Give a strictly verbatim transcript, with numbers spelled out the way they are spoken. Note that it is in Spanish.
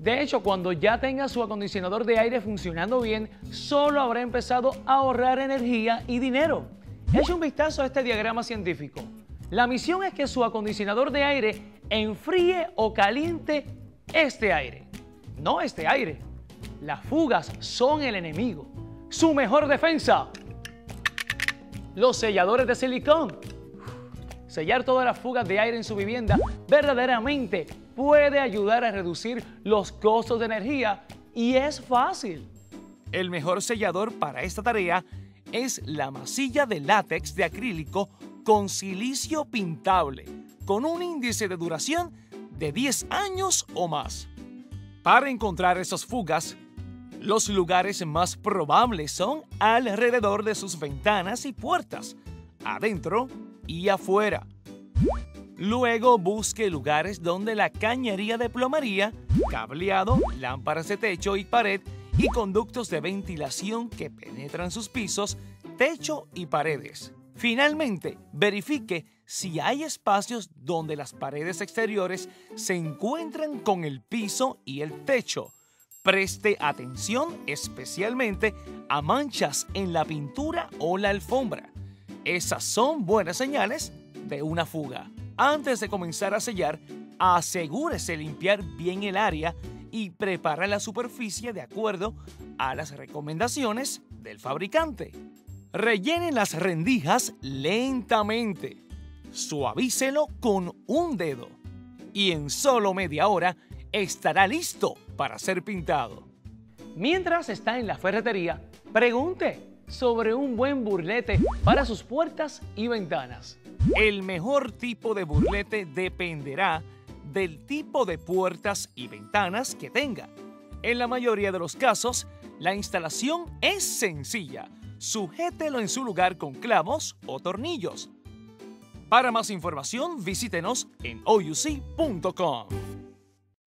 De hecho, cuando ya tenga su acondicionador de aire funcionando bien, solo habrá empezado a ahorrar energía y dinero. Eche un vistazo a este diagrama científico. La misión es que su acondicionador de aire enfríe o caliente este aire, no este aire. Las fugas son el enemigo. Su mejor defensa: los selladores de silicón. Sellar todas las fugas de aire en su vivienda verdaderamente puede ayudar a reducir los costos de energía y es fácil. El mejor sellador para esta tarea es la masilla de látex de acrílico con silicio pintable, con un índice de duración de diez años o más. Para encontrar esas fugas, los lugares más probables son alrededor de sus ventanas y puertas, adentro y afuera. Luego busque lugares donde la cañería de plomería, cableado, lámparas de techo y pared y conductos de ventilación que penetran sus pisos, techo y paredes. Finalmente, verifique si hay espacios donde las paredes exteriores se encuentran con el piso y el techo. Preste atención especialmente a manchas en la pintura o la alfombra. Esas son buenas señales de una fuga. Antes de comenzar a sellar, asegúrese limpiar bien el área y preparar la superficie de acuerdo a las recomendaciones del fabricante. Rellene las rendijas lentamente. Suavícelo con un dedo. Y en solo media hora estará listo para ser pintado. Mientras está en la ferretería, pregunte sobre un buen burlete para sus puertas y ventanas. El mejor tipo de burlete dependerá del tipo de puertas y ventanas que tenga. En la mayoría de los casos, la instalación es sencilla. Sujételo en su lugar con clavos o tornillos. Para más información, visítenos en o u c punto com.